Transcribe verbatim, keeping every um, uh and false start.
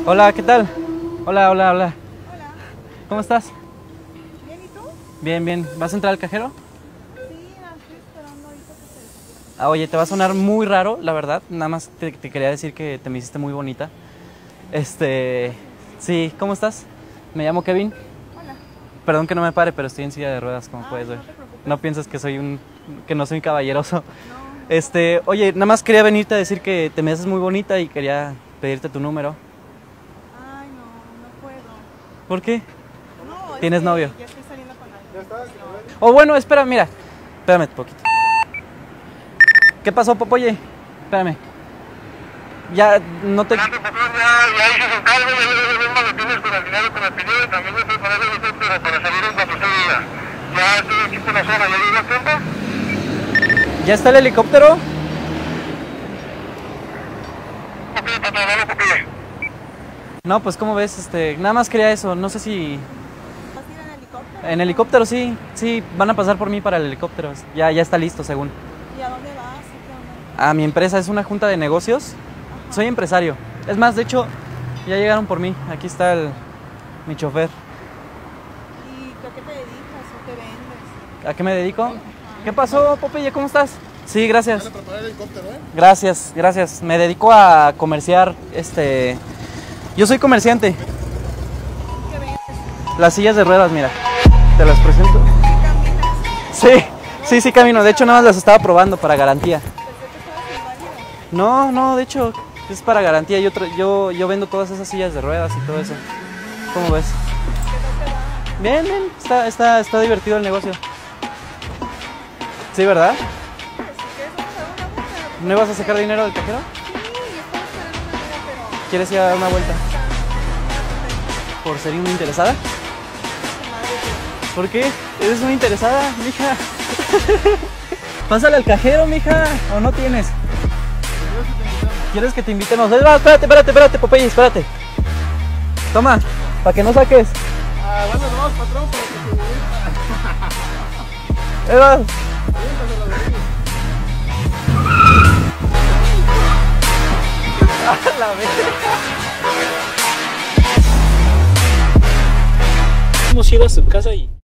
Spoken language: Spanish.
Hola, ¿qué tal? Hola, hola, hola. Hola. ¿Cómo estás? Bien, ¿y tú? Bien, bien. ¿Vas a entrar al cajero? Sí, la estoy esperando ahorita que se desocupe. Ah, oye, te va a sonar muy raro, la verdad. Nada más te, te quería decir que te me hiciste muy bonita. Este... Sí, ¿cómo estás? Me llamo Kevin. Hola. Perdón que no me pare, pero estoy en silla de ruedas, como Ay, puedes ver. no te preocupes. No piensas que soy un... que no soy un caballeroso. No, no. Este, oye, nada más quería venirte a decir que te me haces muy bonita y quería pedirte tu número. Ay, no, no puedo. ¿Por qué? No, es ¿Tienes que novio? Ya estoy saliendo con alguien. ¿Ya estás? O bueno, espera, mira. Espérame un poquito. ¿Qué pasó, Popoye? Espérame. Ya no te... Grande patrón, ya, ya hice su cargo, ya le doy los maletines con el dinero que me pidió y también estoy para el helicóptero para salir en cuanto se diga. Ya estoy aquí por la zona, ¿ya llegó a tiempo? ¿Ya está el helicóptero? Ok, patrón, dale porque... No, pues como ves, este, nada más quería eso, no sé si... ¿Vas a ir en helicóptero? En helicóptero sí, sí, van a pasar por mí para el helicóptero, ya, ya está listo según. ¿Y a dónde vas? ¿Qué onda? A mi empresa, es una junta de negocios, soy empresario. Es más, de hecho, ya llegaron por mí, aquí está el, mi chofer. ¿Y a qué te dedicas o qué vendes? ¿A qué me dedico? ¿Qué pasó, Popeye? ¿Cómo estás? Sí, gracias. Van a preparar el helicóptero, ¿eh? Gracias, gracias. Me dedico a comerciar, este... Yo soy comerciante. ¿Qué vendes? Las sillas de ruedas, mira. Te las presento. ¿Caminas? Sí, sí, sí camino. De hecho, nada más las estaba probando para garantía. Pensé que estabas inválido. No, no, de hecho, es para garantía. Yo, tra- yo, yo vendo todas esas sillas de ruedas y todo eso. ¿Cómo ves? ¿Qué tal te va? Bien, bien. Está, está, está divertido el negocio. Sí, ¿verdad? Pues si quieres vamos a dar una vuelta. ¿No ibas a sacar dinero del cajero? Sí, estaba esperando una amiga, pero... ¿Quieres ir a dar una vuelta? ¿Por ser una interesada? ¿Por qué? ¿Eres una interesada, mija? Pásale al cajero, mija. ¿O no tienes? ¿Quieres que te invitemos? Eh, va, espérate, espérate, espérate, Popeye, espérate. Toma, para que no saques. Ah, bueno, nomás, patrón, para que se Eh, va. A la vez. Hemos ido a su casa y...